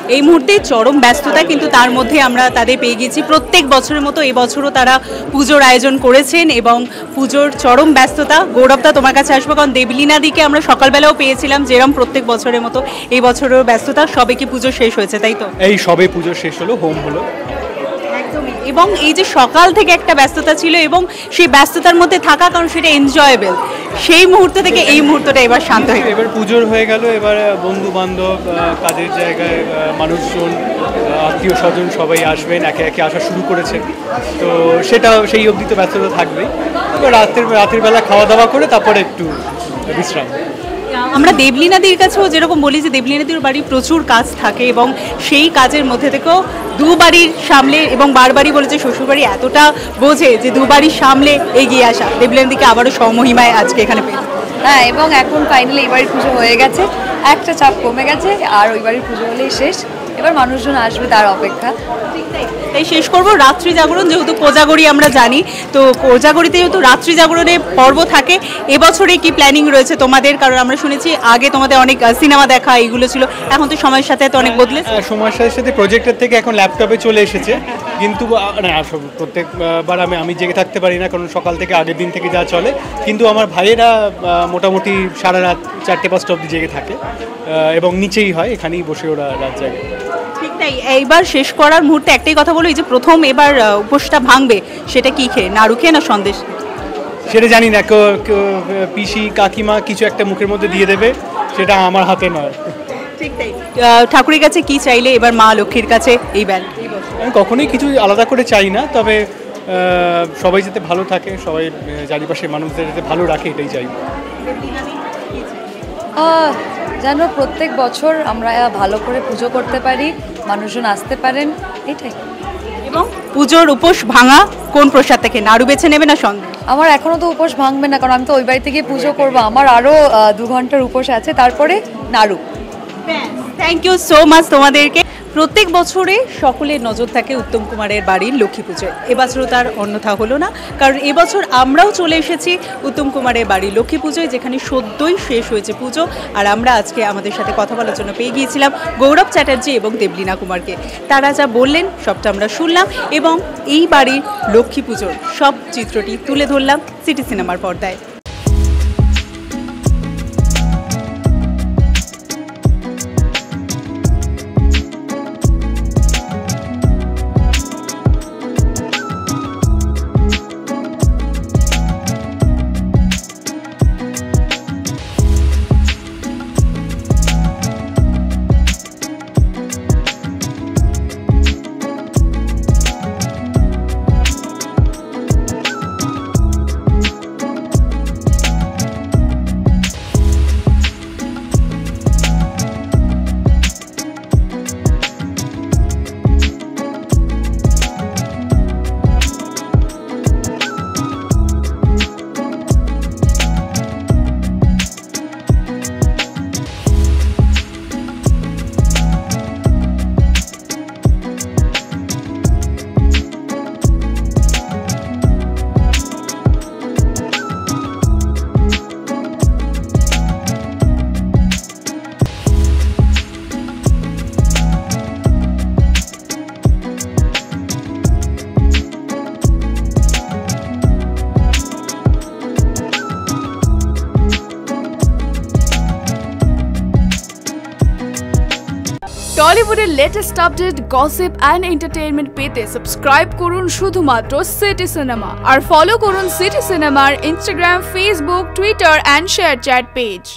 এই মুহূর্তে চরম ব্যস্ততা, কিন্তু তার মধ্যে আমরা তাদের পেয়ে গেছি। প্রত্যেক বছরের মতো এবছরও তারা পুজোর আয়োজন করেছেন এবং পুজোর চরম ব্যস্ততা। গৌরবদা, তোমার কাছে আসবো, কারণ দেবলীনা দিকে আমরা সকালবেলাও পেয়েছিলাম, যেরকম প্রত্যেক বছরের মতো এই বছরের ব্যস্ততা। সবে কি পুজো শেষ হয়েছে, তাই তো? এই সবে পুজো শেষ হলো, হোম হলো। এবং এই যে সকাল থেকে একটা ব্যস্ততা ছিল এবং সেই ব্যস্ততার মধ্যে থাকা, কারণ সেটা এনজয়েবল, সেই মুহূর্ত থেকে এই মুহূর্তটা এবার শান্ত হয়ে, এবার পুজোর হয়ে গেল। এবার বন্ধু বান্ধব, কাজের জায়গায় মানুষজন, আত্মীয় স্বজন সবাই আসবেন, একে একে আসা শুরু করেছে। তো সেটা সেই অবধি তো ব্যস্ততা থাকবেই। এবার রাতের বেলা খাওয়া দাওয়া করে তারপরে একটু বিশ্রাম। আমরা দেবলীনাদির কাছেও যেরকম বলি যে দেবলীনাদির বাড়ি প্রচুর কাজ থাকে এবং সেই কাজের মধ্যে থেকেও দু বাড়ির সামলে, এবং বারবারই বলেছে শ্বশুরবাড়ি এতটা বোঝে যে দু বাড়ির সামলে এগিয়ে আসা। দেবলীনাদিকে আবারও সমহিমায় আজকে এখানে পেয়ে। হ্যাঁ, এবং এখন ফাইনালি এই বাড়ির পুজো হয়ে গেছে, একটা চাপ কমে গেছে, আর ওই বাড়ির পুজো হলেই শেষ। এবার মানুষজন আসবে তার অপেক্ষা। তাই শেষ করবো রাত্রি জাগরণ, যেহেতু কোজাগরি আমরা জানি, তো কোজাগরিতে যেহেতু রাত্রি জাগরণে পর্ব থাকে, এবছরে কি প্ল্যানিং রয়েছে তোমাদের? কারণ আমরা শুনেছি আগে তোমাদের অনেক সিনেমা দেখা এইগুলো ছিল, এখন তো সময়ের সাথে তো অনেক বদলেছে। সময়ের সাথে সাথে প্রজেক্টের থেকে এখন ল্যাপটপে চলে এসেছে, কিন্তু প্রত্যেকবার আমি জেগে থাকতে পারি না, কারণ সকাল থেকে আগের দিন থেকে যা চলে। কিন্তু আমার ভাইয়েরা মোটামুটি সারা রাত 4টে-5টা অবধি জেগে থাকে, এবং নিচেই হয়, এখানেই বসে ওরা রাত জাগে। ঠিক তাই। এইবার শেষ করার মুহূর্তে একটাই কথা বলো, এই যে প্রথম এবার উপোসটা ভাঙবে, সেটা কি খেয়ে, নাড়ু খেয়ে না সন্দেশ? সেটা জানি না, পিসি কাকিমা কিছু একটা মুখের মধ্যে দিয়ে দেবে, সেটা আমার হাতে নয়। ঠিক তাই। ঠাকুরের কাছে কি চাইলে এবার মা লক্ষ্মীর কাছে এই আমি কখনোই কিছু আলাদা করে চাই না, তবে সবাই যাতে ভালো থাকে, সবাই চারিপাশের মানুষদের যাতে ভালো রাখে, এটাই চাই। যেন প্রত্যেক বছর আমরা ভালো করে পুজো করতে পারি, মানুষজন আসতে পারেন, এটাই। এবং পুজোর উপোস ভাঙা কোন প্রসাদ থেকে, নাড়ু বেছে নেবে না সন্দেশ? আমার এখনও তো উপোস ভাঙবে না, কারণ আমি তো ওই বাড়িতে গিয়ে পুজো করবো। আমার আরও 2 ঘন্টার উপোস আছে, তারপরে নাড়ু। থ্যাংক ইউ সো মাচ তোমাদেরকে। প্রত্যেক বছরে সকলের নজর থাকে উত্তম কুমারের বাড়ির লক্ষ্মী পুজোয়, এবছরও তার অন্যথা হলো না, কারণ এবছর আমরাও চলে এসেছি উত্তম কুমারের বাড়ির লক্ষ্মী পুজোয়, যেখানে সদ্যই শেষ হয়েছে পুজো। আর আমরা আজকে আমাদের সাথে কথা বলার জন্য পেয়ে গিয়েছিলাম গৌরব চ্যাটার্জি এবং দেবলীনা কুমারকে। তারা যা বললেন সবটা আমরা শুনলাম এবং এই বাড়ির লক্ষ্মী পুজোর সব চিত্রটি তুলে ধরলাম সিটি সিনেমার পর্দায়। টলিউডের latest update, gossip and entertainment পেতে সাবস্ক্রাইব করুন শুধুমাত্র সিটি সিনেমা, আর ফলো করুন সিটি সিনেমার Instagram, Facebook, Twitter and ShareChat page.